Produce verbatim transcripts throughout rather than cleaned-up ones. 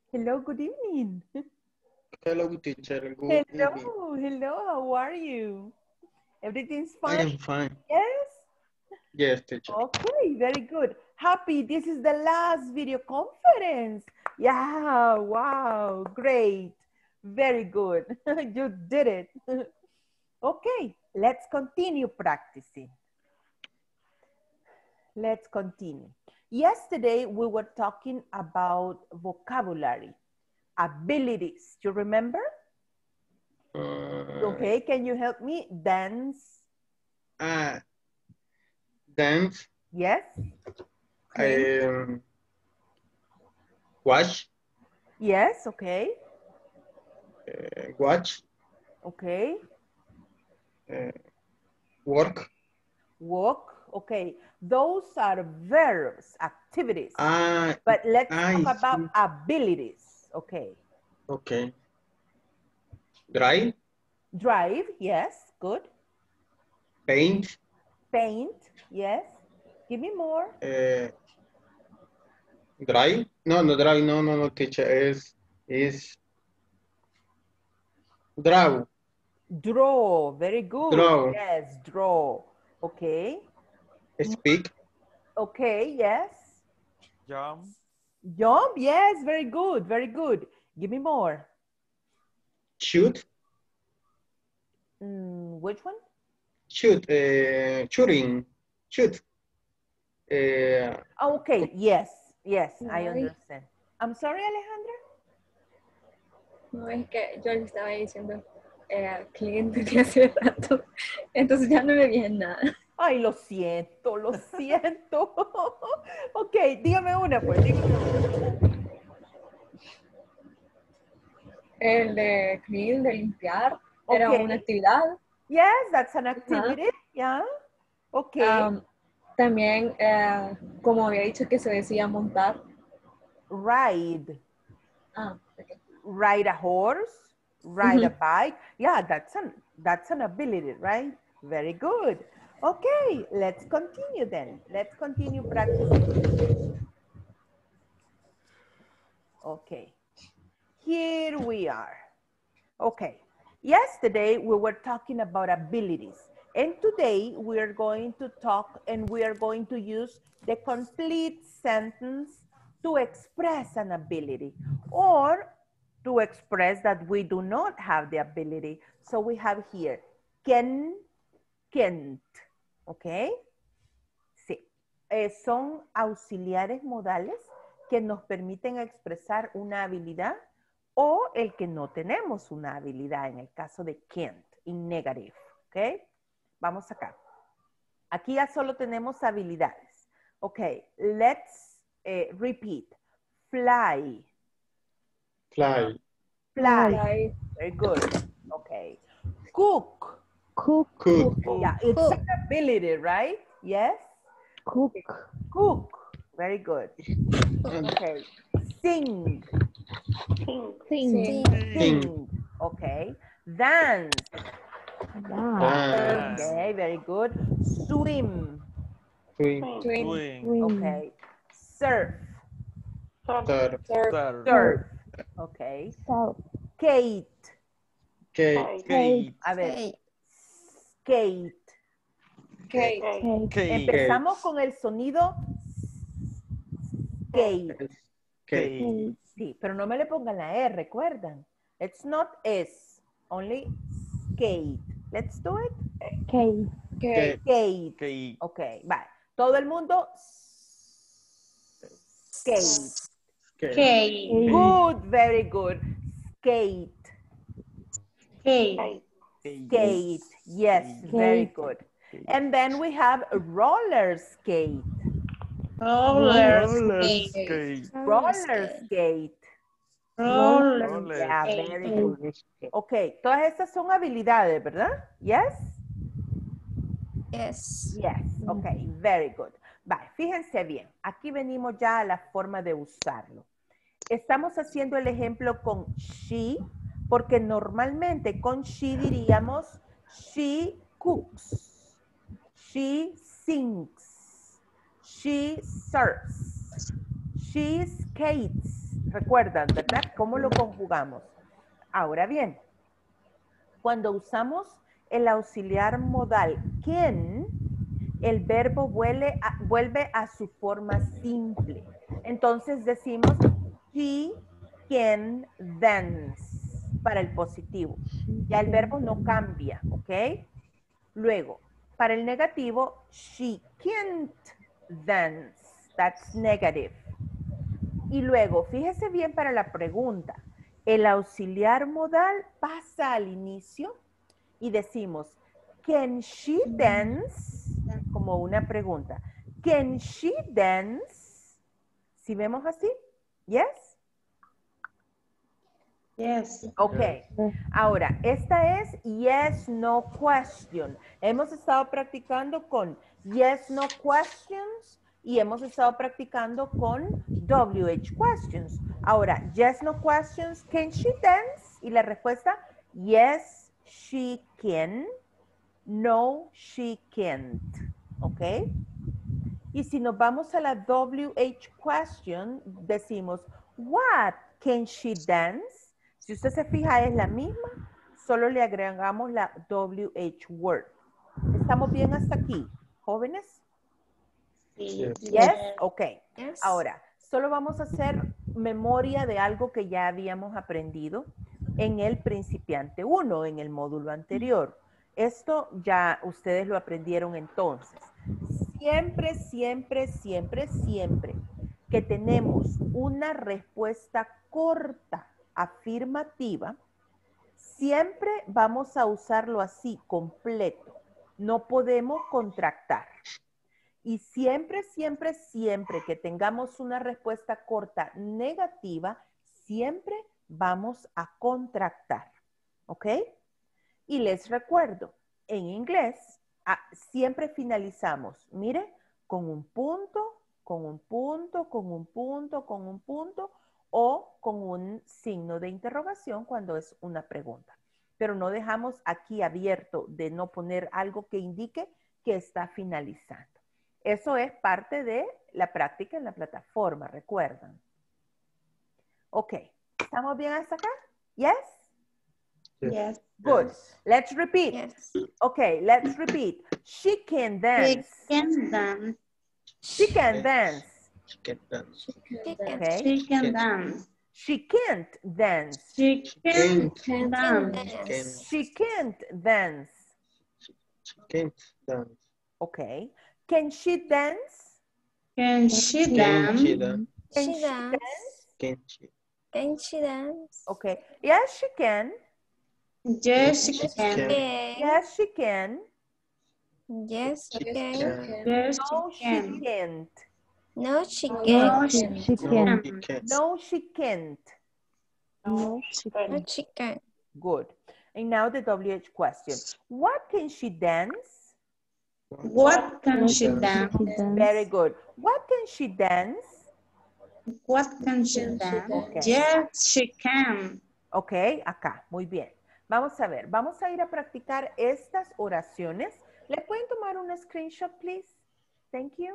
Hello, good evening. Hello, teacher. Good Hello, evening. hello, how are you? Everything's I fine? am fine. Yes? Yes, teacher. Okay, very good. Happy, this is the last video conference. Yeah, wow, great. Very good. You did it. Okay, let's continue practicing. Let's continue. Yesterday, we were talking about vocabulary, abilities. You remember? Uh, Okay, can you help me? Dance. uh, dance. Yes. I um, watch. Yes, okay. Uh, watch. Okay. Uh, work. Walk. Okay. Those are verbs, activities. Ah, But let's I talk about see. abilities. Okay. Okay. Drive. Drive. Yes. Good. Paint. Paint. Yes. Give me more. Uh, drive. No, no, drive. No, no, no, teacher. Is is draw. Draw. Very good. Draw. Yes. Draw. Okay. Speak. Okay. Yes. Jump. Jump. Yes. Very good. Very good. Give me more. Shoot. Mm, which one? Shoot. Uh, shooting. Shoot. Uh, Okay, yes, yes, I Ay. understand. I'm sorry, Alejandra. No, es que yo le estaba diciendo eh, al cliente de hace rato, entonces ya no me viene nada. Ay, lo siento, lo siento. Ok, dígame una, pues, dígame una. El de clean, de limpiar, era Ok. una actividad. Yes, that's an activity, yeah. Ok. Um, también, eh, como había dicho que se decía montar. Ride. Ah, ok. Ride a horse, ride a Mhm. bike. Yeah, that's an, that's an ability, right? Very good. Okay, let's continue then. Let's continue practicing. Okay. Here we are. Okay. Yesterday we were talking about abilities. And today we are going to talk and we are going to use the complete sentence to express an ability or to express that we do not have the ability. So we have here can, can't. Okay. Sí. Eh, son auxiliares modales que nos permiten expresar una habilidad o el que no tenemos una habilidad, en el caso de can't, in negative, ¿ok? Vamos acá. Aquí ya solo tenemos habilidades. Ok, let's eh, repeat. Fly. fly. Fly. Fly. Very good. Ok. Cook. Cook. Cook. Yeah, it's an ability, right? Yes? Cook. Cook. Very good. Okay. Sing. Sing. Sing. Sing. Okay. Dance. Dance. Okay, very good. Swim. Swim. Swim. Swing. Okay. Surf. Surf. Surf. Surf. Surf. Okay. Surf. Skate. Skate. Skate. A ver. Skate. Cake. Cake. Cake. Empezamos con el sonido skate. Skate. Cake. Sí, pero no me le pongan la E, recuerdan. It's not S, only skate. Let's do it. Cake. Cake. Skate. Cake. Ok, va. Todo el mundo. Skate. Skate. Good, very good. Skate. Cake. Skate. Yes, very good. And then we have roller skate. Roller Skate. Roller skate. Roller. Yeah, skate. very good. Ok, todas estas son habilidades, ¿verdad? Yes? Yes. Yes, ok, very good. Vale, fíjense bien, aquí venimos ya a la forma de usarlo. Estamos haciendo el ejemplo con she, porque normalmente con she diríamos she cooks, she sings, she surfs, she skates, Recuerdan, ¿verdad? ¿Cómo lo conjugamos? Ahora bien, cuando usamos el auxiliar modal can, el verbo vuelve a, vuelve a su forma simple. Entonces decimos she can dance para el positivo. Ya el verbo no cambia, ¿ok? Luego, para el negativo, she can't dance. That's negative. Y luego, fíjese bien para la pregunta. El auxiliar modal pasa al inicio y decimos, can she dance? Como una pregunta. Can she dance? ¿Sí vemos así? Yes? Yes. Ok. Ahora, esta es yes, no question. Hemos estado practicando con yes, no questions y hemos estado practicando con W H questions. Ahora, yes, no questions, can she dance? Y la respuesta, yes, she can. No, she can't. ¿Ok? Y si nos vamos a la W H question, decimos, what, can she dance? Si usted se fija, es la misma, solo le agregamos la W H word. ¿Estamos bien hasta aquí, jóvenes? Sí. Yes? Ok. Yes. Ahora, solo vamos a hacer memoria de algo que ya habíamos aprendido en el principiante uno, en el módulo anterior. Esto ya ustedes lo aprendieron entonces. Siempre, siempre, siempre, siempre que tenemos una respuesta corta afirmativa, siempre vamos a usarlo así, completo. No podemos contractar. Y siempre, siempre, siempre que tengamos una respuesta corta negativa, siempre vamos a contractar. ¿Ok? Y les recuerdo, en inglés ah, siempre finalizamos, mire, con un punto, con un punto, con un punto, con un punto o con un signo de interrogación cuando es una pregunta. Pero no dejamos aquí abierto de no poner algo que indique que está finalizando. Eso es parte de la práctica en la plataforma, recuerdan. Ok, ¿estamos bien hasta acá? Yes? Yes. Good. Let's repeat. Yes. Okay, let's repeat. She can She dance. can dance. She can dance. She can dance. Okay. She can dance. She can't dance. She can Can dance. dance. She can't dance. She can't dance. Okay. Can she dance? Can she Can dance? she dance? Can She she dance. Can she? Can she dance? Okay. Yes, she can. Yes, she can. Can. Yes, she can. Yes, she can. Yes, No, she she can. can't. No, she No, can't. she No, can. she can't. No, she can't. No, she No, can. she can't. Good. And now the W H question. What can she dance? What can she dance? Very good. What can she dance? What can she dance? Okay. Yes, she can. Ok, acá, muy bien. Vamos a ver, vamos a ir a practicar estas oraciones. ¿Le pueden tomar un screenshot, please? Thank you.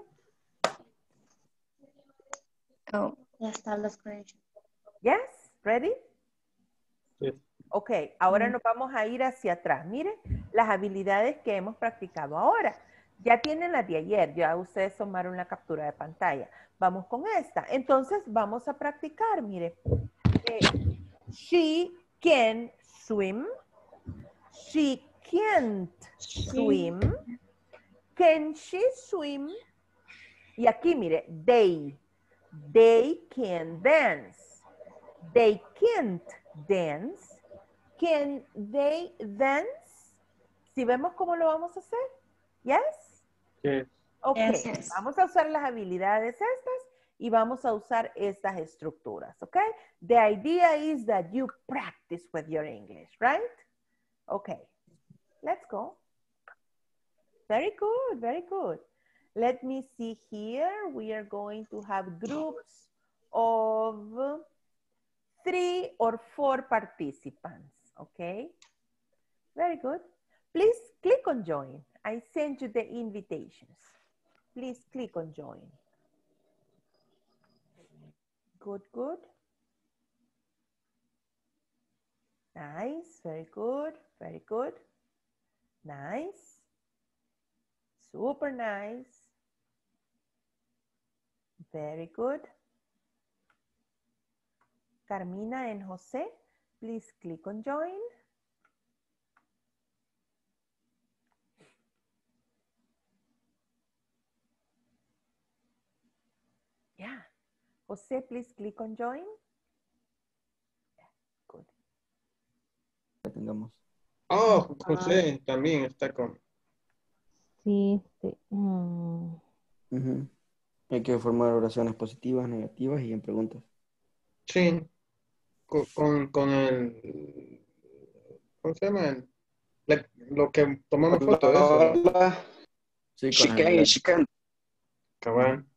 Oh, Ya está la screenshot. Yes, ready? Yes. Ok, ahora nos vamos a ir hacia atrás. Miren las habilidades que hemos practicado ahora. Ya tienen las de ayer, ya ustedes tomaron la captura de pantalla. Vamos con esta. Entonces vamos a practicar, mire. Eh, she can swim. She can't swim. Can she swim? Y aquí, mire, they. They can dance. They can't dance. Can they dance? ¿Sí vemos cómo lo vamos a hacer? Yes? Yes. Ok, Yes. vamos a usar las habilidades estas y vamos a usar estas estructuras, ok? The idea is that you practice with your English, right? Okay, let's go. Very good, very good. Let me see here. We are going to have groups of three or four participants, okay? Very good. Please click on join. I sent you the invitations. Please click on join. Good, good. Nice. Very good. Very good. Nice. Super nice. Very good. Carmina and Jose, please click on join. Yeah. Jose, please click on join. Yeah, good. Ya tengamos. Oh, José también está con. Sí, este, mm, Ujú. Hay que formar oraciones positivas, negativas y en preguntas. Sí, con, con, con el. ¿Cómo se llama? El- la- lo que tomamos foto de eso, ¿no? Hola. Sí, She con can, el... she can. Cabal.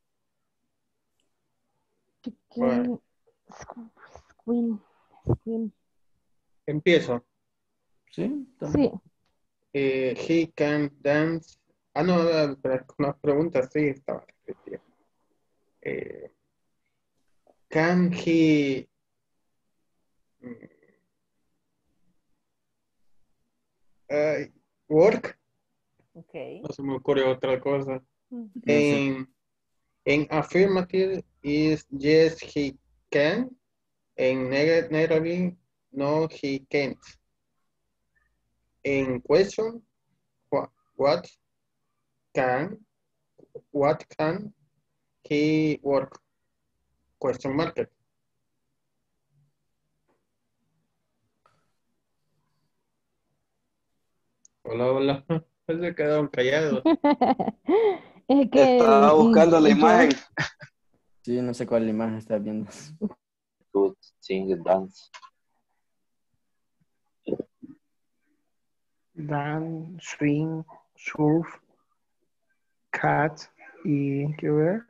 Bueno, chicken, squin, squin. empiezo. Sí, también. Sí, Eh, he can dance. Ah, no, no, pero con las preguntas sí estaba repetida. Eh, can he mm, eh, work? Okay. No se me ocurre otra cosa. Mm. No sé. En, en affirmative is yes, he can. En neg- negative, no, he can't. En question, what, what can, what can he work? Question mark. Hola, hola. Se quedaron callados. es que Estaba el, buscando la el imagen. George, Sí, no sé cuál imagen estás viendo. Good sing and dance. Dan, swing, surf, cat y ¿qué ver?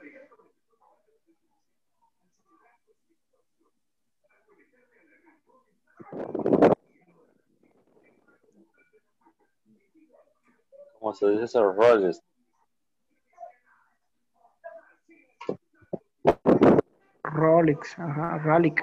¿Cómo se dice eso? Rollers. Rolex, ajá, Rolex.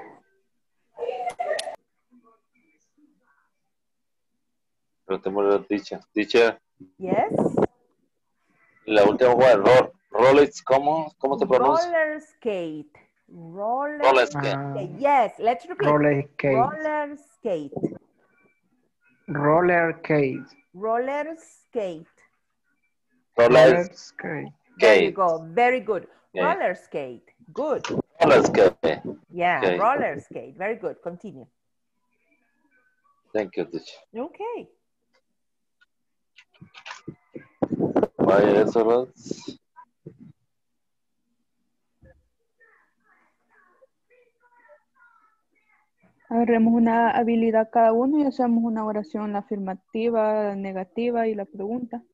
Preguntémosle a la teacher. Teacher, Yes. la última fue Ro Rolex. ¿Cómo? ¿Cómo se pronuncia? Roller skate. Roller Rolex. Ah, skate. Yes. Let's repeat. roller skate, Roller skate. roller skate, Roller skate. roller Rolex. skate. There you Skate. go. Very good. Okay. Roller skate. Good. Roller skate. Yeah, Okay. roller skate. Very good. Continue. Thank you, teacher. Okay. Vaya, eso, Rolex. Agarremos una habilidad cada uno y hacemos una oración, la afirmativa, la negativa y la pregunta.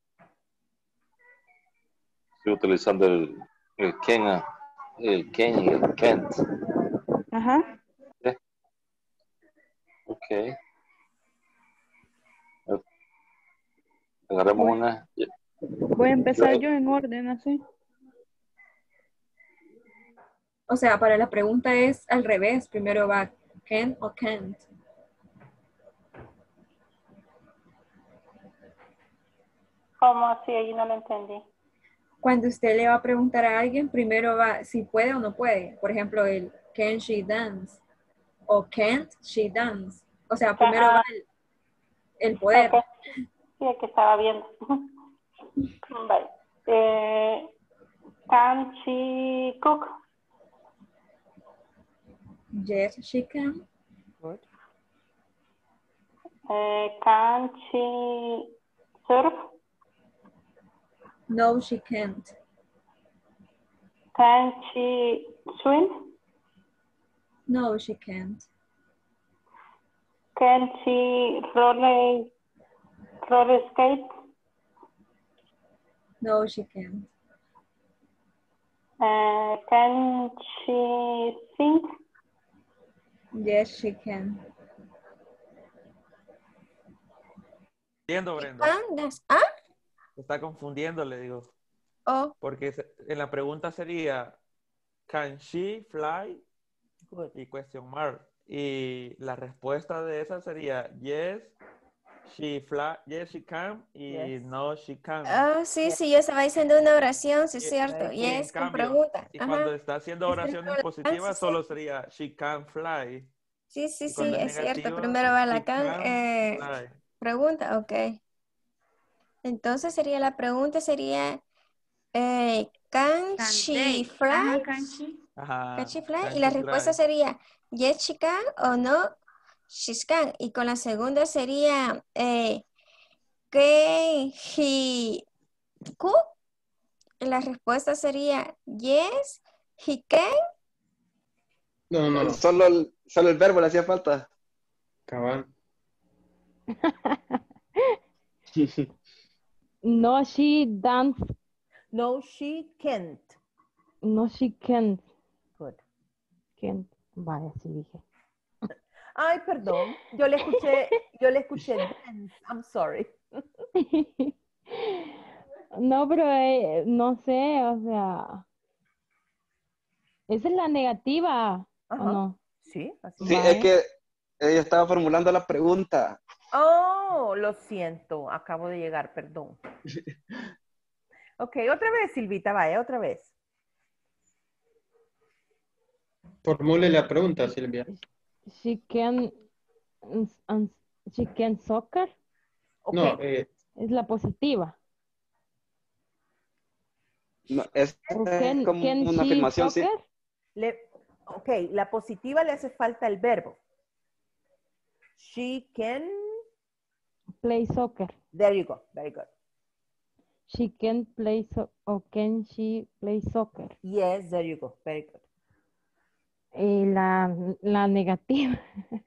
Estoy utilizando el, el can, el can y el can't. Ajá. Okay. Okay. Agarremos Voy, una. voy a empezar Yo- yo en orden, así. O sea, para la pregunta es al revés. Primero va can o can't. ¿Cómo así? Ahí no lo entendí. Cuando usted le va a preguntar a alguien, primero va si puede o no puede. Por ejemplo, el can she dance o can't she dance. O sea, primero Ah, va el, el poder. ok. Sí, aquí estaba viendo. Vale. Eh, can she cook? Yes, she can. Good. Eh, can she surf? No, she can't. Can she swim? No, she can't. Can she roller, roller skate? No, she can't. Uh, can she sing? Yes, she can. Confundiendo, Brenda. ¿Andas? ¿Ah? Se está confundiendo, le digo. Oh, Porque se- en la pregunta sería, can she fly? Good. Y question mark. y la respuesta de esa sería yes, she fly, yes, she can y Yes. no, she can. Ah, sí, Yes. sí, yo estaba diciendo una oración, sí, es Y- cierto. Very Y Y en es con cambio, pregunta. y Ajá. cuando está haciendo Es el oraciones Roland, positivas, sí, solo sería she can fly. sí, sí, Y sí, cuando es es cierto. negativa, Primero va la she can, can eh, fly. pregunta, ok. Entonces sería la pregunta sería, eh, can Can she they? fly? Ajá, can she? Ajá. Can she fly? Can Y la she respuesta fly? sería, yes, she can o no, she can. Y con la segunda sería, eh, can he cook? Y la respuesta sería, yes, he can. No, no, no. Solo el, solo el verbo le hacía falta. Cabal. No, she dance. No, she can't. No, she can't. Good. Can't. Vaya, sí dije. Ay, perdón. Yo le escuché, yo le escuché dance. I'm sorry. No, pero eh, no sé, o sea. Esa es la negativa, ¿o Ajá. no? Sí, así Sí, es. es que ella estaba formulando la pregunta. Oh, lo siento. Acabo de llegar, perdón. Ok, otra vez, Silvita, vaya, otra vez. Formule la pregunta, Silvia. She can, and she can soccer. Ok. No, eh, Es la positiva. No, es, O es can, como can una she afirmación, sí. soccer? Le, ok, la positiva le hace falta el verbo. She can. Play soccer. There you go. Very good. She can play so o can she play soccer. Yes, there you go. Very good. Y la, la negativa.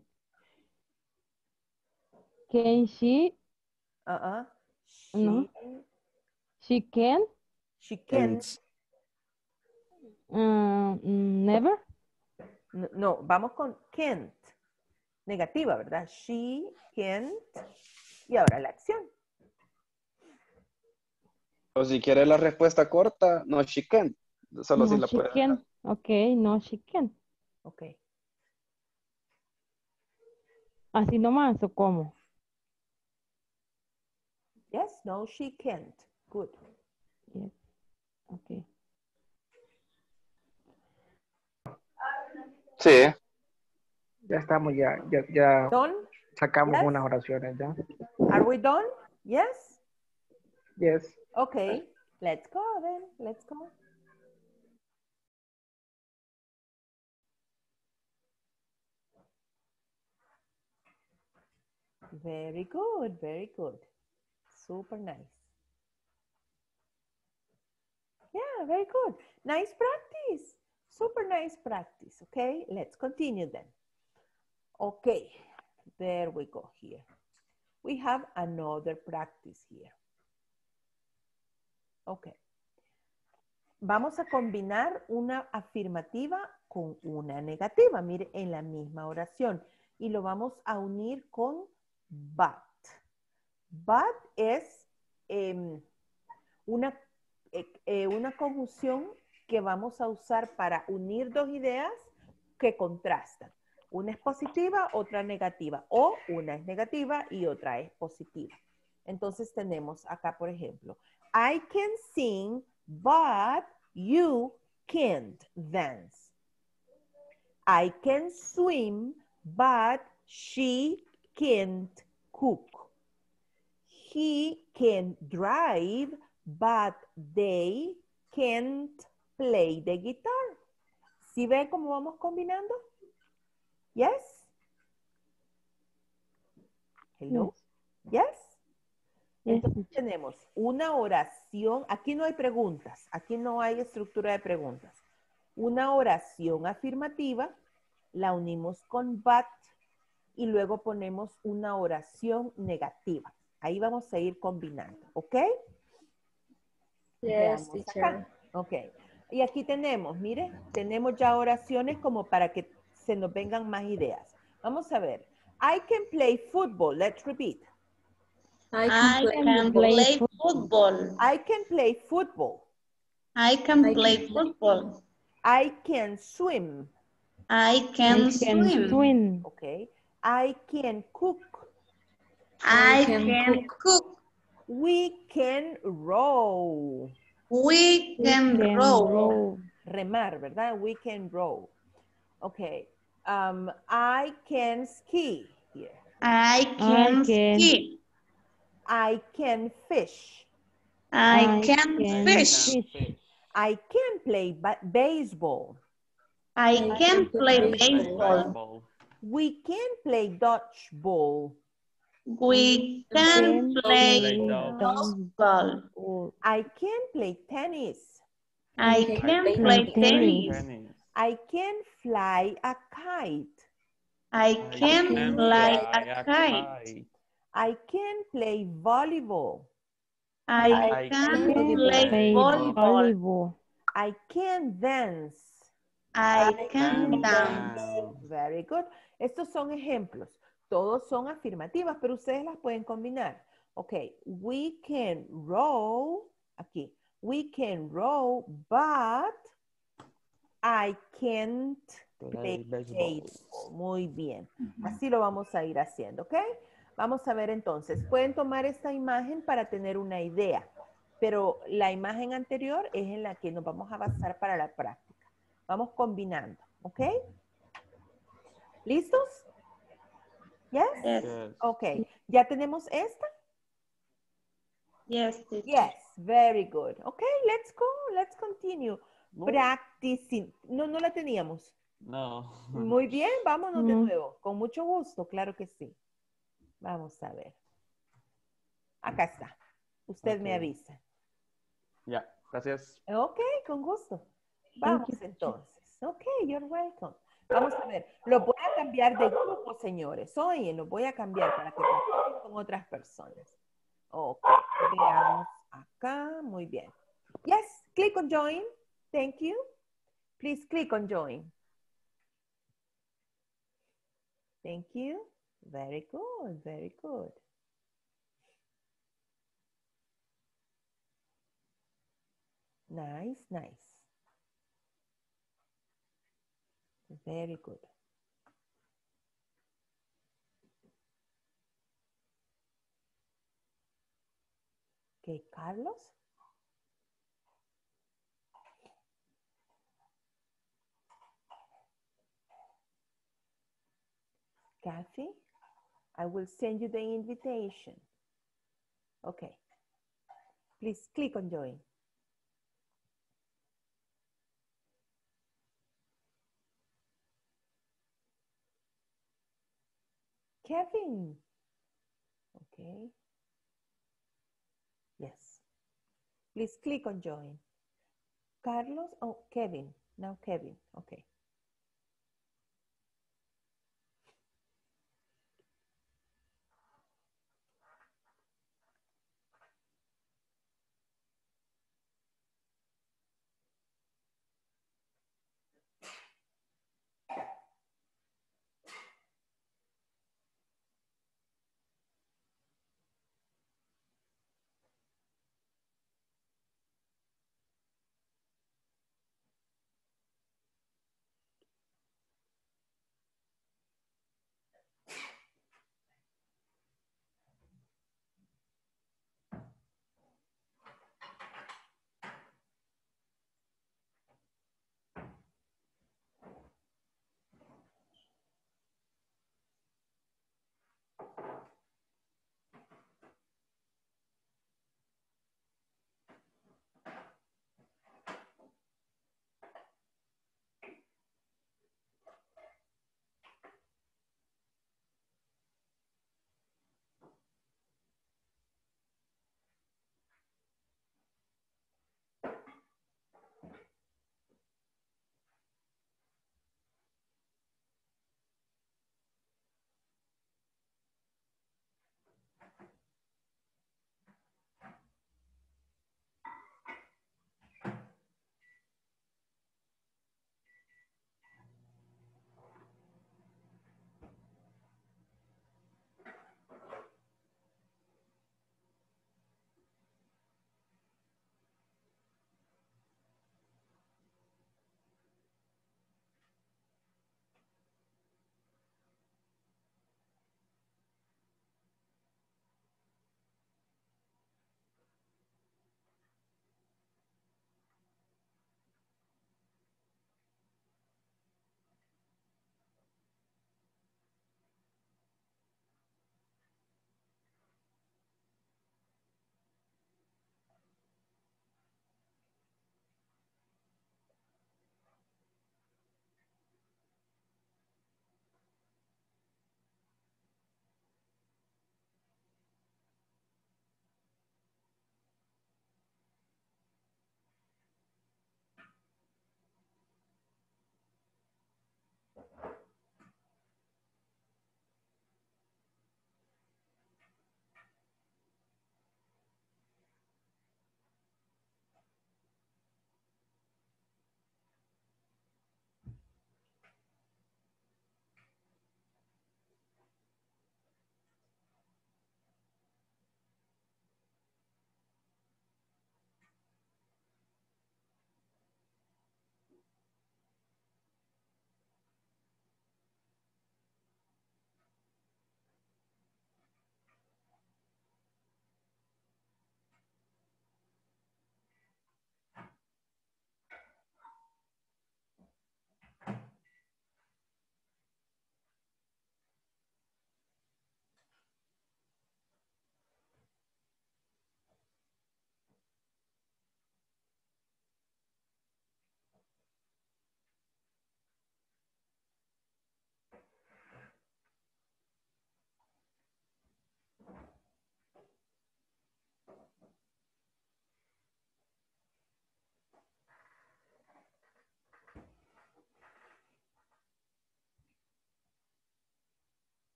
Can she? Uh-uh. She, No. She can? she can. Uh, never. No, no, vamos con can't. Negativa, ¿verdad? She can't. Y ahora la acción. O si quiere la respuesta corta, no, she can. Solo No, si la she puede. can. Ok, no, she can. Ok. Así nomás, ¿o cómo? Yes, no, she can't. Good. Yes. Ok. Sí. Ya estamos, ya, ya, ya Done? sacamos Yes? unas oraciones ya. Are we done? Yes? Yes. Okay. Let's go then. Let's go. Very good, very good. Super nice. Yeah, very good. Nice practice. Super nice practice. Okay, let's continue then. Okay, there we go here. We have another practice here. Okay. Vamos a combinar una afirmativa con una negativa. Mire, en la misma oración. Y lo vamos a unir con but. But es eh, una, eh, eh, una conjunción que vamos a usar para unir dos ideas que contrastan. Una es positiva, otra negativa. O una es negativa y otra es positiva. Entonces tenemos acá, por ejemplo, I can sing, but you can't dance. I can swim, but she can't cook. He can drive, but they can't play the guitar. ¿Sí ven cómo vamos combinando? Yes? Hello? Yes? Entonces tenemos una oración, aquí no hay preguntas, aquí no hay estructura de preguntas. Una oración afirmativa, la unimos con but y luego ponemos una oración negativa. Ahí vamos a ir combinando, ¿ok? Yes, Veamos teacher. acá. Ok. Y aquí tenemos, mire, tenemos ya oraciones como para que se nos vengan más ideas. Vamos a ver. I can play football. Let's repeat. I can play football. I can play football. I can play football. I can swim. I can I can swim. swim. Okay. I can cook. I I can can cook. We can row. We We can can row. row. Remar, ¿verdad? We can row. Okay. Um, I can ski. Here. I I can can, ski. I can fish. I I can can fish. fish. I can play ba- baseball. I I can can play play baseball. Baseball. We can play dodgeball. We We can can play Play play dodgeball. dodgeball. dodgeball. I can play tennis. I can can play play tennis. tennis. Tennis. I can fly a kite. I I can can fly fly a a kite. kite. I can play volleyball. I I can can play Play volleyball. volleyball. I can dance. I Can can dance. dance. Very good. Estos son ejemplos. Todos son afirmativas, pero ustedes las pueden combinar. Ok, we can row. Aquí. We can row, but I can't Play play baseball. baseball. Muy bien. Así lo vamos a ir haciendo, ¿ok? Vamos a ver entonces. Pueden tomar esta imagen para tener una idea, pero la imagen anterior es en la que nos vamos a basar para la práctica. Vamos combinando, ¿ok? ¿Listos? Yes? Yes. Yes. Ok. ¿Ya tenemos esta? Yes, teacher. Yes, very good. Ok, let's go, let's continue. No. Practicing. No, no la teníamos. No. Muy bien, vámonos de No. nuevo. Con mucho gusto, claro que sí. Vamos a ver. Acá está. Usted me Ok. avisa. Ya, gracias. Ok, con gusto. Thank Vamos you. entonces. Ok, you're welcome. Vamos a ver. Lo voy a cambiar de grupo, señores. Oye, lo voy a cambiar para que practiquen con otras personas. Ok, veamos acá. Muy bien. Yes, click on join. Thank you. Please click on join. Thank you. Very good, very good. Nice, nice. Very good. Okay, Carlos. Kathy, I will send you the invitation. Okay. Please click on join. Kevin. Okay. Yes. Please click on join. Carlos, oh, Kevin. Now Kevin. Okay.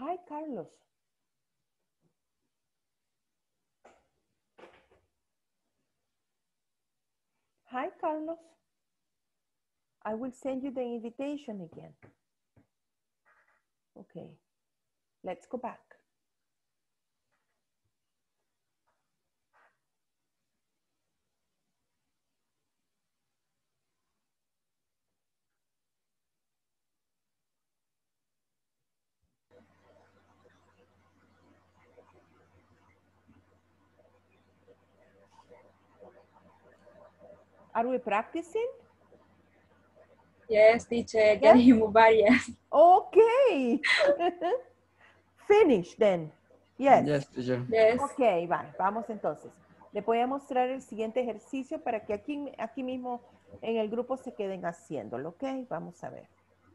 Hi, Carlos. Hi, Carlos. I will send you the invitation again. Okay, let's go back. Are we practicing? Yes, teacher, ya Yes? dijimos varias. Okay. Finish then. Yes. Yes, teacher. Yes. Ok, va, vamos entonces. Le voy a mostrar el siguiente ejercicio para que aquí, aquí mismo en el grupo se queden haciéndolo, ¿ok? Vamos a ver.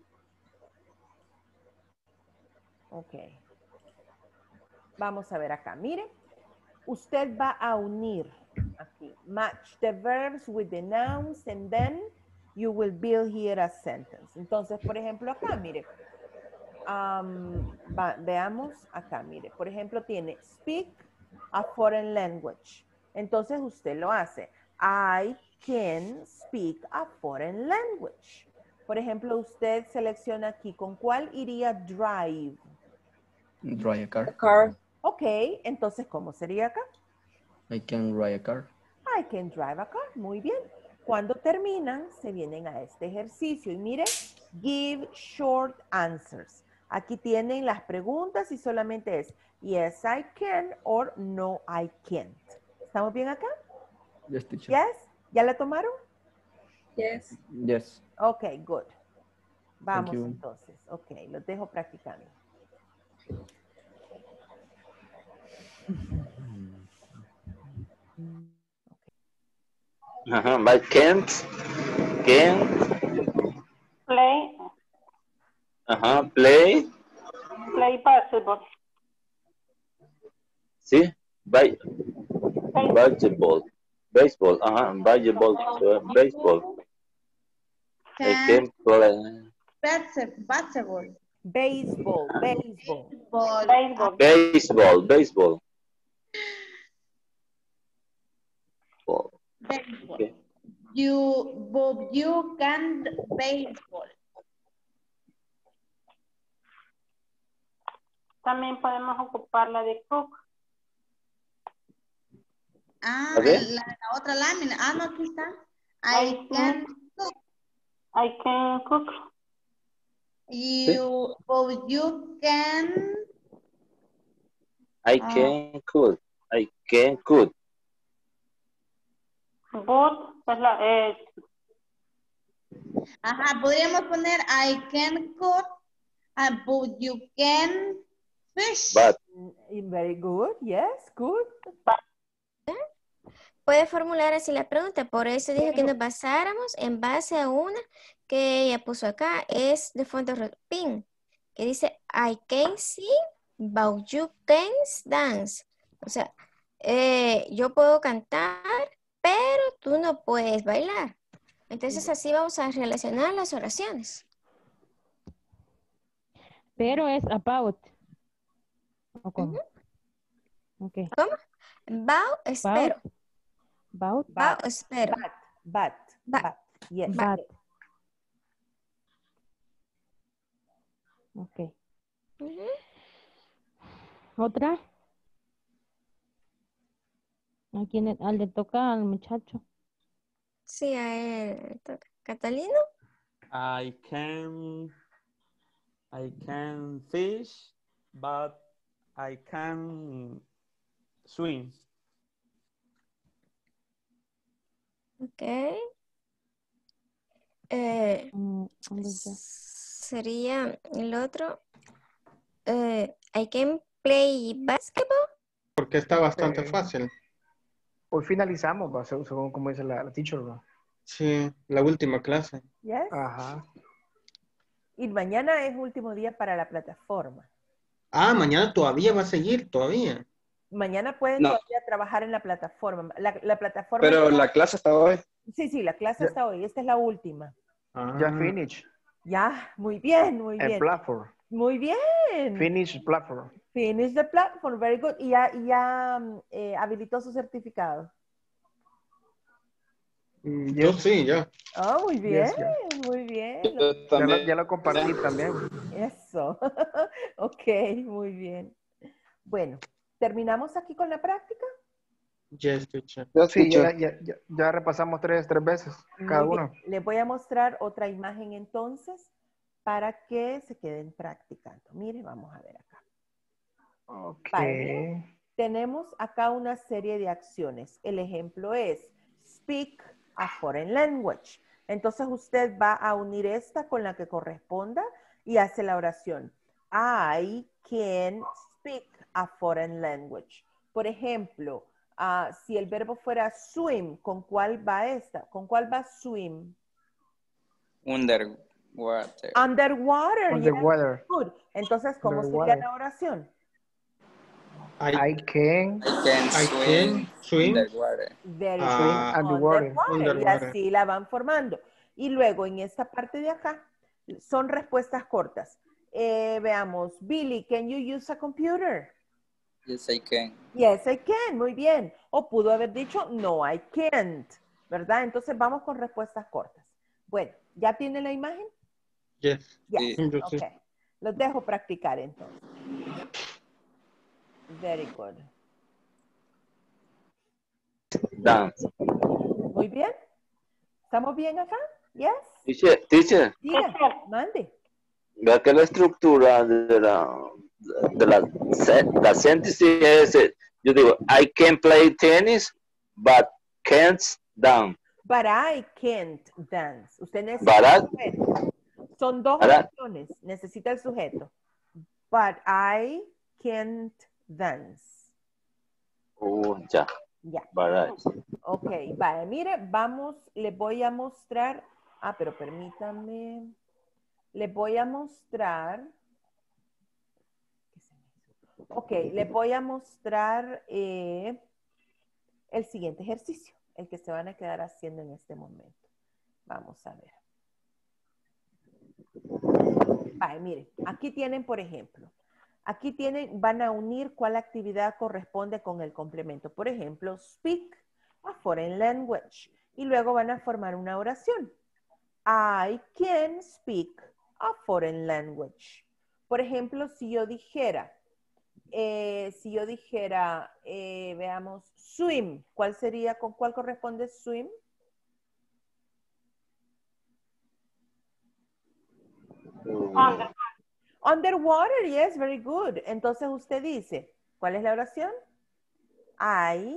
Ok. Vamos a ver acá. Mire, usted va a unir aquí. Match the verbs with the nouns and then you will build here a sentence. Entonces, por ejemplo, acá, mire. Um, va, veamos acá, mire. Por ejemplo, tiene speak a foreign language. Entonces, usted lo hace. I can speak a foreign language. Por ejemplo, usted selecciona aquí. ¿Con cuál iría drive? Drive a car. Car. Ok, entonces, ¿cómo sería acá? I can drive a car. I can drive a car. Muy bien. Cuando terminan, se vienen a este ejercicio. Y mire, give short answers. Aquí tienen las preguntas y solamente es yes, I can or no, I can't. ¿Estamos bien acá? Yes, teacher. Yes. ¿Ya la tomaron? Yes. Yes. Ok, good. Vamos you. entonces. Ok, los dejo practicando. Ajá, but can't, can't, Play, ajá, play, play basketball. sí, by, Play. baseball, baseball, ajá, baseball, uh, baseball. I can play. Basketball. Baseball, baseball. Ball. Baseball. Baseball, baseball. Ball. Baseball. Okay. You, Bob, you can baseball. También podemos ocupar la de cook. Ah, Okay. la, la otra lámina. Ah, no, aquí está. I I can cook. I can cook. You, Bob, you can. I Ah. can cook. I can cook. But es la, eh, Ajá, podríamos poner I can cook, uh, but you can fish. But, Very good. Yes, good. Puede formular así la pregunta, por eso dije que nos basáramos en base a una que ella puso acá, es de fondo pin, que dice I can sing, but you can dance. O sea, eh, yo puedo cantar, pero tú no puedes bailar. Entonces así vamos a relacionar las oraciones. Pero es about. ¿O cómo? Ujú. Ok. ¿Cómo? About, espero. About. About, espero. But, but, But. but. Yes. But. Ok. Ujú. ¿Otra? ¿A quién le, al le toca al muchacho? Sí, a él. toca. ¿Catalino? I can I can fish, but I can swim. Ok. Eh, Mm, ¿dónde está? sería el otro. Eh, I can play basketball. Porque está bastante Sí. fácil. Hoy finalizamos, va, según, según como dice la, la teacher, va. Sí, la última clase. Yes. Ajá. Y mañana es último día para la plataforma. Ah, mañana todavía va a seguir, todavía. Mañana pueden No. todavía trabajar en la plataforma. La, la plataforma. Pero la clase está hoy. Sí, sí, la clase Ya. está hoy. Esta es la última. Ah, Ya finish. Ya, muy bien, muy En bien. platform. Muy bien. Finish platform. Finish the platform. Very good. Y ya, y ya eh, habilitó su certificado. Mm, Yo sí, ya. Oh, muy bien. Yes, ya. Muy bien. Yo Ya lo, también. ya lo compartí también. Eso. Ok, muy bien. Bueno, ¿terminamos aquí con la práctica? Yes, teacher. Yes, Sí, ya, teacher. ya, ya, ya repasamos tres, tres veces cada Muy bien. uno. Les voy a mostrar otra imagen entonces para que se queden practicando. Mire, vamos a ver acá. Ok. Vale, mire. Tenemos acá una serie de acciones. El ejemplo es speak a foreign language. Entonces usted va a unir esta con la que corresponda y hace la oración. I can speak a foreign language. Por ejemplo, uh, si el verbo fuera swim, ¿con cuál va esta? ¿Con cuál va swim? Underwater. Underwater. Underwater. Yes, good. Entonces, ¿cómo sería Underwater. la oración? I, I can I can I swim can swim underwater. Very Ah, good. underwater. Underwater. Y underwater. así la van formando. Y luego en esta parte de acá son respuestas cortas. Eh, veamos, Billy, can you use a computer? Yes, I can. Yes, I can. Muy bien. O pudo haber dicho, no, I can't. ¿Verdad? Entonces vamos con respuestas cortas. Bueno, ¿ya tiene la imagen? Yes. Yes. Sí. Yo sí. Ok. Los dejo practicar entonces. Very good. Dance. Muy bien. ¿Estamos bien acá? Yes. Teacher, teacher, Diga, mande. vea que la estructura de la, de la, la síntesis es, eh, yo digo, I can play tennis, but can't dance. But I can't dance. Usted necesita But I- el sujeto. Son dos But I- oraciones. Necesita el sujeto. But I can't dance. Oh, ya. Ya. But I- Ok, vale. Mire, vamos, les voy a mostrar. Ah, pero permítame. Les voy a mostrar. Ok, les voy a mostrar eh, el siguiente ejercicio, el que se van a quedar haciendo en este momento. Vamos a ver. Vale, miren, aquí tienen, por ejemplo, aquí tienen, van a unir cuál actividad corresponde con el complemento. Por ejemplo, speak a foreign language. Y luego van a formar una oración. I can speak a foreign language. Por ejemplo, si yo dijera, eh, si yo dijera, eh, veamos, swim, ¿cuál sería, con cuál corresponde swim? Under. Underwater, yes, very good. Entonces usted dice, ¿cuál es la oración? I,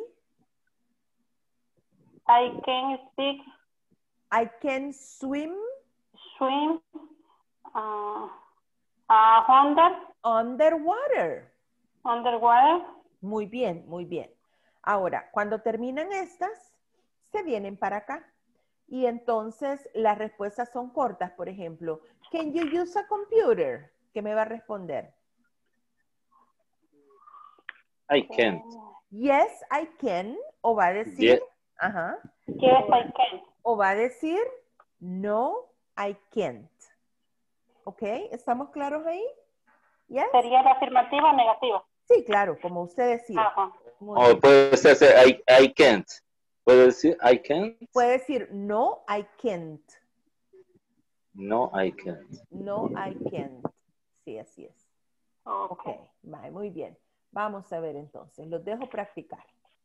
I can speak, I can swim swim, uh, uh, under, underwater. underwater. Muy bien, muy bien. Ahora, cuando terminan estas, se vienen para acá. Y entonces las respuestas son cortas. Por ejemplo, can you use a computer? ¿Qué me va a responder? I can't. Yes, I can. O va a decir, Yes. ajá. Yes, I can. O va a decir, no, I can't. ¿Ok? ¿Estamos claros ahí? Yes? ¿Sería la afirmativa o negativa? Sí, claro, como usted decida. Ajá. Muy O bien. puede ser I, I can't. Puede decir I can't. Puede decir, no, I can't. No, I can't. No, I can't. Sí, así es. Ok, vale, muy bien. Vamos a ver entonces. Los dejo practicar.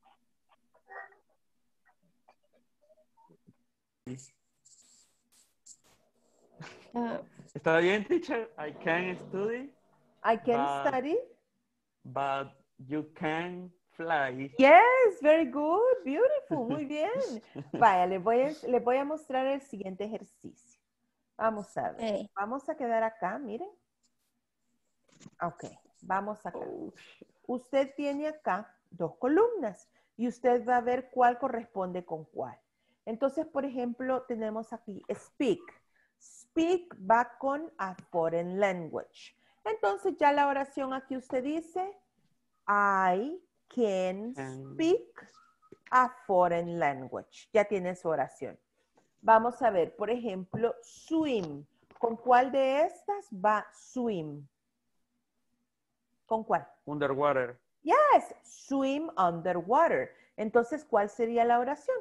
Ah, ¿Está bien, teacher? I can study, I can But- study. but you can fly. Yes, very good, beautiful, muy bien. Vaya, les voy a, les voy a mostrar el siguiente ejercicio. Vamos a ver. eh, Vamos a quedar acá, miren. Ok, vamos acá. Usted tiene acá dos columnas y usted va a ver cuál corresponde con cuál. Entonces, por ejemplo, tenemos aquí speak. Speak va con a foreign language. Entonces, ya la oración aquí usted dice, I can speak a foreign language. Ya tiene su oración. Vamos a ver, por ejemplo, swim. ¿Con cuál de estas va swim? ¿Con cuál? Underwater. Yes, swim underwater. Entonces, ¿cuál sería la oración?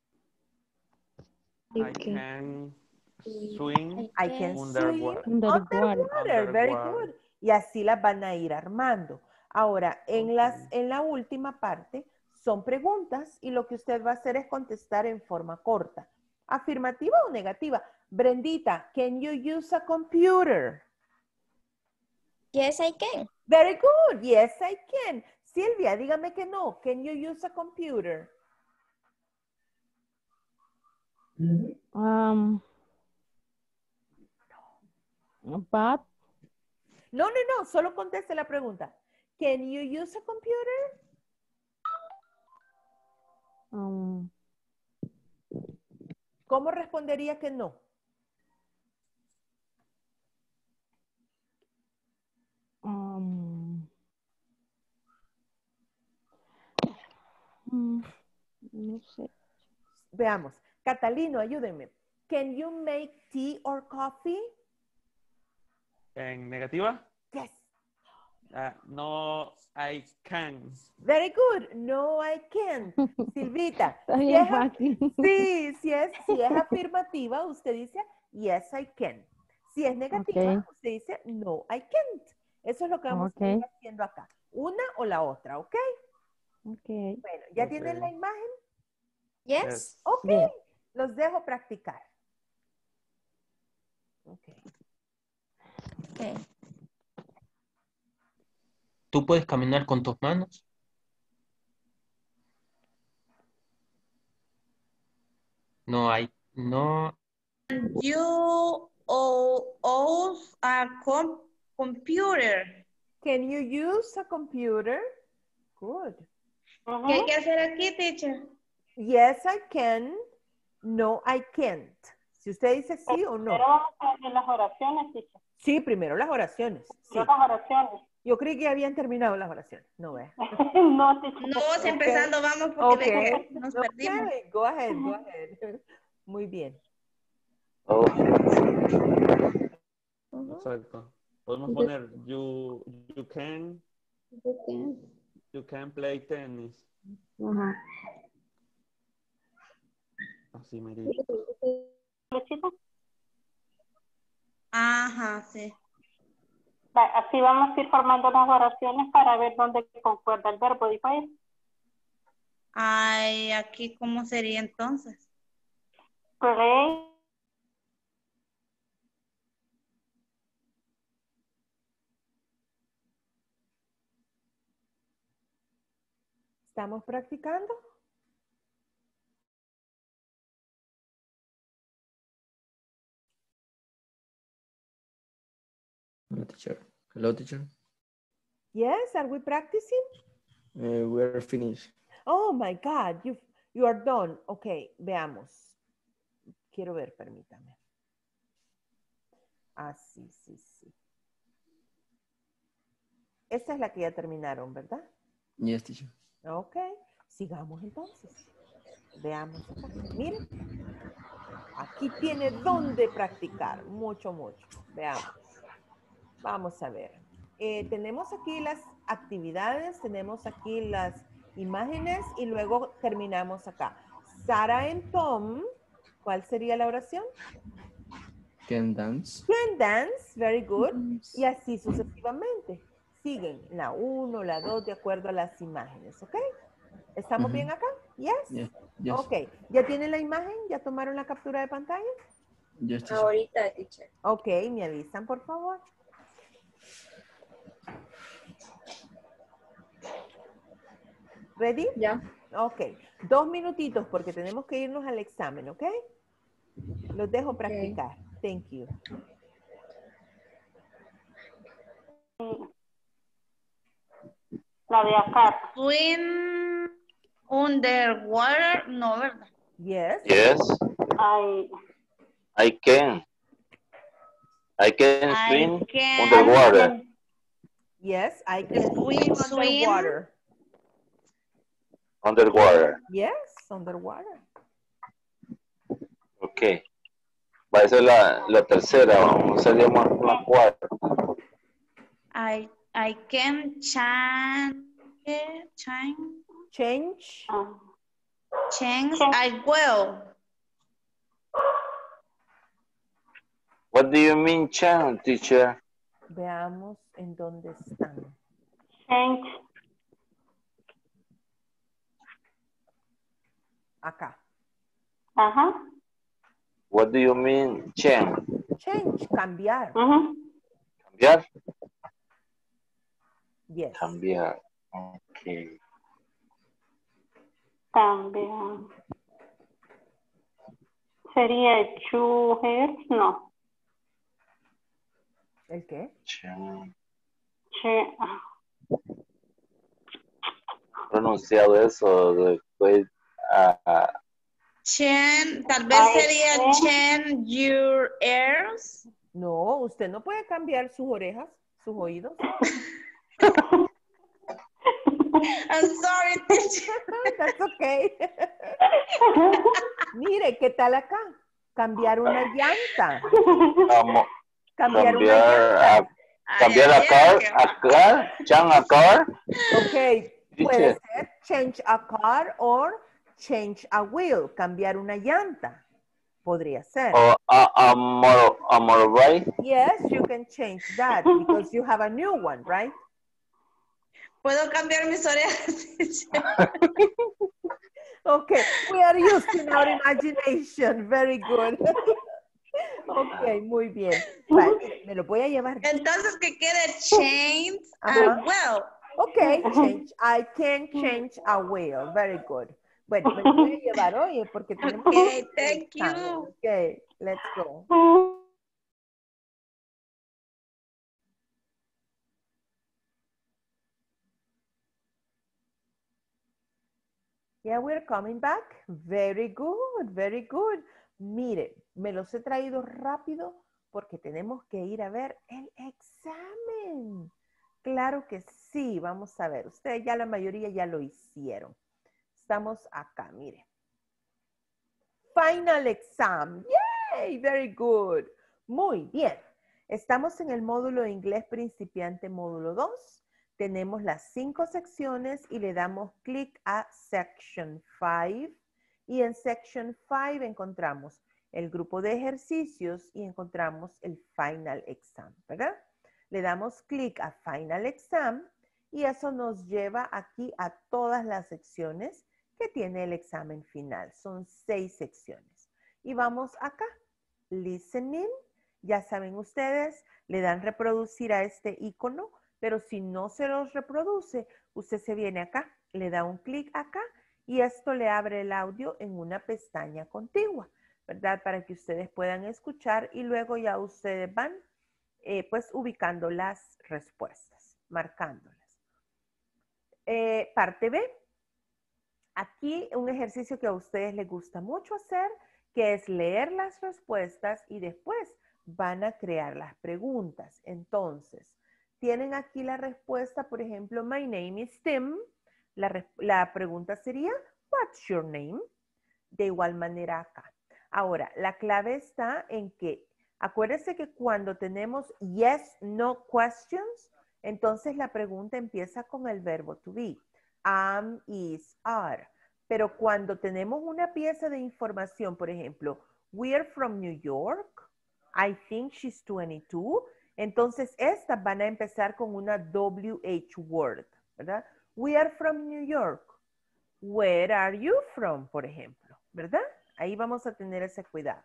I can swim I can swim underwater. underwater. Very Underwater. good. Y así las van a ir armando. Ahora, en, las, en la última parte son preguntas y lo que usted va a hacer es contestar en forma corta. ¿Afirmativa o negativa? Brendita, can you use a computer? Yes, I can. Very good. Yes, I can. Silvia, dígame que no. Can you use a computer? Um, but, No, no, no. Solo conteste la pregunta. Can you use a computer? um, ¿Cómo respondería que no? um, mm, no sé. Veamos. Catalino, ayúdenme. Can you make tea or coffee? ¿En negativa? Yes. Ah, no, I can. Very good. No, I can't. Silvita. Está si bien es, fácil. sí, si es, si es afirmativa, usted dice, yes, I can. Si es negativa, Ok. usted dice, no, I can't. Eso es lo que vamos a ir Ok. haciendo acá. Una o la otra, ¿ok? Ok. Bueno, ¿ya Ok. tienen la imagen? Yes. Ok. Yes. Los dejo practicar. Ok. Okay. ¿Tú puedes caminar con tus manos? No hay, no. You o- use a com- computer. Can you use a computer? Good. ¿Qué hay que hacer aquí, teacher? Yes, I can. No, I can't. Si usted dice sí o no. Pero vamos a hacer las oraciones, teacher. Sí, primero las oraciones. Sí. Yo las oraciones. Yo creí que habían terminado las oraciones. No ve. No, teacher. No, si empezando vamos porque Ok. ve que nos perdimos. Okay. Go ahead, go ahead. Muy bien. Oh, Exacto. Podemos poner you, you can you can play tennis. Ajá. Así me dice. Ajá, sí. Va, así vamos a ir formando las oraciones para ver dónde concuerda el verbo. ¿Dijo ahí? Ay, aquí cómo sería entonces. Play. ¿Estamos practicando? Hello, teacher. Hello, teacher. Yes, are we practicing? Uh, we are finished. Oh my God, you, you are done. Ok, veamos. Quiero ver, permítame. Ah, sí, sí, sí. Esta es la que ya terminaron, ¿verdad? Yes, teacher. Ok, sigamos entonces. Veamos acá. Miren. Aquí tiene donde practicar. Mucho, mucho. Veamos. Vamos a ver. Eh, tenemos aquí las actividades, tenemos aquí las imágenes y luego terminamos acá. Sara and Tom, ¿cuál sería la oración? Can dance. Can dance, very good. Y así sucesivamente. Siguen la uno, la dos, de acuerdo a las imágenes, ¿ok? ¿Estamos Ujú. bien acá? Yes. Yes. Yes. Ok. ¿Ya tienen la imagen? ¿Ya tomaron la captura de pantalla? Yes, teacher. Ahorita, teacher. Ok, me avisan, por favor. ¿Ready? Ya. Ok. Dos minutitos porque tenemos que irnos al examen, ¿ok? Los dejo practicar. Thank you. La de acá. Swim underwater, no, ¿verdad? Yes. yes, I, I can. I can I swim can underwater. Yes, I can Swim, swim swim. underwater. Underwater. Yes, underwater. Ok. Va a ser la, la tercera, vamos a salir más, más cuatro. I I can change, change, Change. change, I will. What do you mean change, teacher? Veamos en dónde están. Change. Acá. Ajá. What do you mean change? Change, cambiar. Ujú. Cambiar. Yes. Cambiar. Okay. También. Sería two hairs, no. ¿El qué? Change. Che- Pronunciado eso después. Uh, Change, tal vez I sería can- change your ears. No, usted no puede cambiar sus orejas, sus oídos. I'm sorry, teacher. That's okay. Mire, ¿qué tal acá? Cambiar una llanta. Vamos. Cambiar una Cambiar llanta. a, cambiar a car, a car, change a car. Ok, puede Teacher. ser change a car or change a wheel, cambiar una llanta. Podría ser. Or a, a, motor, a motorbike. Yes, you can change that because you have a new one, right? Puedo cambiar mis orejas, teacher. Okay, we are using our imagination. Very good. Ok, muy bien. Vale, me lo voy a llevar. Entonces que quede change Ajá. and well. Ok, change. I can change a wheel. Very good. Bueno, me lo voy a llevar, oye, porque tenemos... Okay, thank examen. you. Ok, let's go. Yeah, we're coming back. Very good, very good. Mire, me los he traído rápido porque tenemos que ir a ver el examen. Claro que sí, vamos a ver. Ustedes ya la mayoría ya lo hicieron. Estamos acá, mire. Final exam. Yay, very good. Muy bien. Estamos en el módulo de inglés principiante módulo dos. Tenemos las cinco secciones y le damos clic a Section cinco. Y en Section cinco encontramos el grupo de ejercicios y encontramos el Final Exam, ¿verdad? Le damos clic a Final Exam y eso nos lleva aquí a todas las secciones que tiene el examen final. Son seis secciones. Y vamos acá. Listening. Ya saben ustedes, le dan reproducir a este icono. Pero si no se los reproduce, usted se viene acá, le da un clic acá y esto le abre el audio en una pestaña contigua, ¿verdad? Para que ustedes puedan escuchar y luego ya ustedes van eh, pues ubicando las respuestas, marcándolas. Eh, parte B. Aquí un ejercicio que a ustedes les gusta mucho hacer, que es leer las respuestas y después van a crear las preguntas. Entonces, tienen aquí la respuesta, por ejemplo, my name is Tim. La, la pregunta sería, what's your name? De igual manera acá. Ahora, la clave está en que, acuérdense que cuando tenemos yes, no questions, entonces la pregunta empieza con el verbo to be. Am, is, are. Pero cuando tenemos una pieza de información, por ejemplo, we're from New York, I think she's twenty-two, entonces, estas van a empezar con una W H word, ¿verdad? We are from New York. Where are you from, por ejemplo, ¿verdad? Ahí vamos a tener ese cuidado.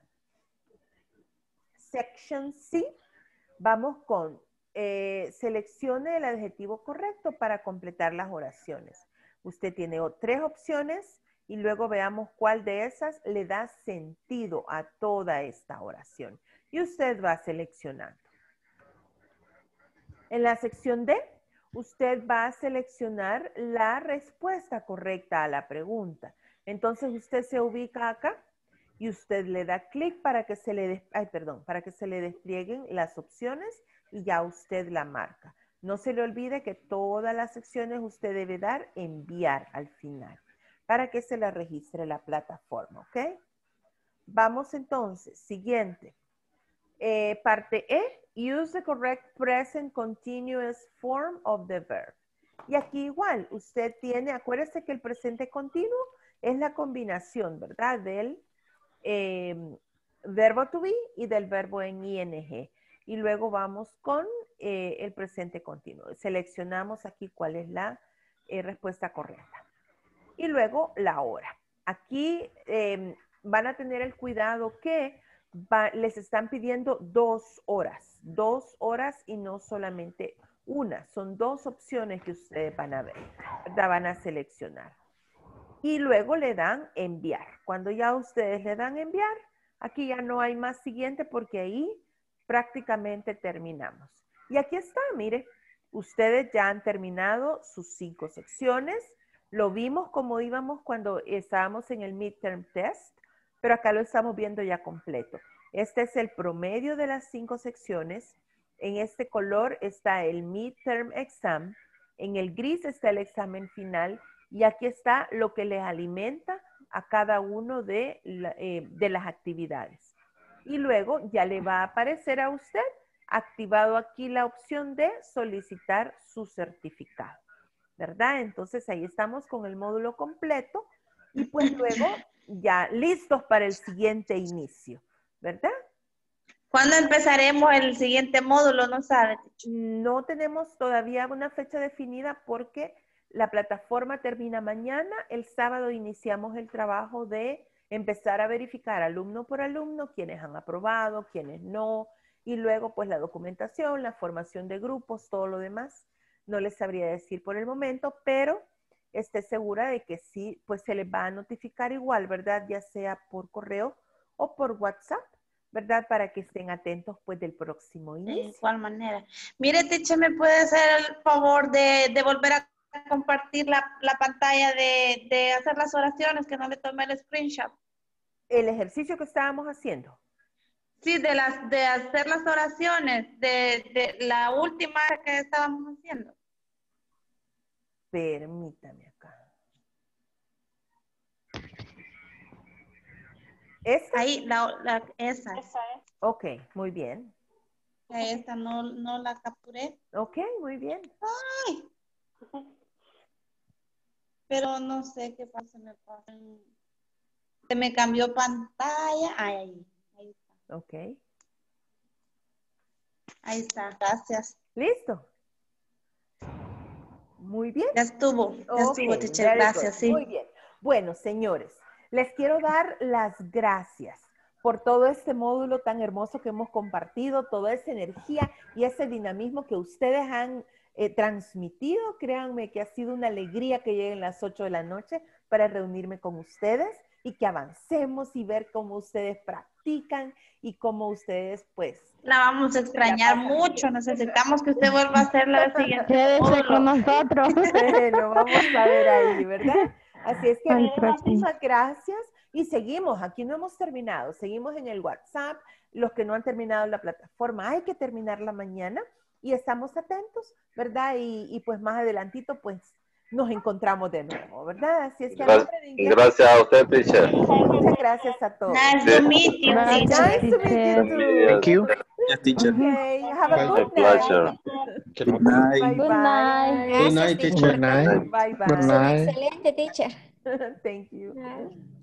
Section C, vamos con eh, seleccione el adjetivo correcto para completar las oraciones. Usted tiene tres opciones y luego veamos cuál de esas le da sentido a toda esta oración. Y usted va seleccionando. En la sección D, usted va a seleccionar la respuesta correcta a la pregunta. Entonces, usted se ubica acá y usted le da clic para que se le des- ay, perdón, para que se le desplieguen las opciones y ya usted la marca. No se le olvide que todas las secciones usted debe dar enviar al final para que se la registre la plataforma, ¿ok? Vamos entonces, siguiente. Eh, parte E, use the correct present continuous form of the verb. Y aquí igual, usted tiene, acuérdese que el presente continuo es la combinación, ¿verdad? Del eh, verbo to be y del verbo en ing. Y luego vamos con eh, el presente continuo. Seleccionamos aquí cuál es la eh, respuesta correcta. Y luego la hora. Aquí eh, van a tener el cuidado que va, les están pidiendo dos horas. Dos horas y no solamente una. Son dos opciones que ustedes van a ver, ¿verdad? Van a seleccionar. Y luego le dan enviar. Cuando ya ustedes le dan enviar, aquí ya no hay más siguiente porque ahí prácticamente terminamos. Y aquí está, mire, ustedes ya han terminado sus cinco secciones. Lo vimos como íbamos cuando estábamos en el midterm test, pero acá lo estamos viendo ya completo. Este es el promedio de las cinco secciones. En este color está el midterm exam. En el gris está el examen final. Y aquí está lo que les alimenta a cada uno de, la, eh, de las actividades. Y luego ya le va a aparecer a usted activado aquí la opción de solicitar su certificado, ¿verdad? Entonces ahí estamos con el módulo completo y pues luego ya listos para el siguiente inicio, ¿verdad? ¿Cuándo empezaremos el siguiente módulo? ¿No sabe? No tenemos todavía una fecha definida porque la plataforma termina mañana. El sábado iniciamos el trabajo de empezar a verificar alumno por alumno, quienes han aprobado, quienes no, y luego pues la documentación, la formación de grupos, todo lo demás. No les sabría decir por el momento, pero esté segura de que sí, pues se les va a notificar igual, ¿verdad? Ya sea por correo o por WhatsApp, ¿verdad? Para que estén atentos pues del próximo inicio. De igual manera. Mire, teacher, ¿me puede hacer el favor de, de volver a compartir la, la pantalla de, de hacer las oraciones, que no le tomé el screenshot? El ejercicio que estábamos haciendo. Sí, de las de hacer las oraciones, de, de la última que estábamos haciendo. Permítame acá. ¿Esta? Ahí, la, la, esa. Esa es. Ok, muy bien. Esta no, no la capturé. Ok, muy bien. Ay. Pero no sé qué pasa, me pasa. Se me cambió pantalla. Ay, ahí, ahí está. Ok. Ahí está, gracias. ¿Listo? Muy bien. Ya estuvo, ya Ok, estuvo, teacher, very gracias, good. sí. Muy bien. Bueno, señores, les quiero dar las gracias por todo este módulo tan hermoso que hemos compartido, toda esa energía y ese dinamismo que ustedes han eh, transmitido. Créanme que ha sido una alegría que lleguen las ocho de la noche para reunirme con ustedes y que avancemos y ver cómo ustedes practican y cómo ustedes, pues... La vamos a extrañar mucho. Necesitamos que usted vuelva a hacerla el siguiente Quédese módulo. con nosotros. Bueno, vamos a ver ahí, ¿verdad? Así es que Al próximo. muchas gracias y seguimos. Aquí no hemos terminado. Seguimos en el WhatsApp. Los que no han terminado la plataforma, hay que terminarla mañana y estamos atentos, ¿verdad? Y, y pues más adelantito, pues nos encontramos de nuevo, ¿verdad? Así es que a nombre de inglés, Gracias a usted, teacher. muchas gracias a todos. Nice to meet you, Gracias, Nice to meet teacher. you too. Thank you. Yes, teacher. Okay, have a My good pleasure. night. Good night. Bye Good bye. night. Good night, Gracias, teacher. Good night. Bye Good bye. night. Excelente, teacher. Thank you. Bye.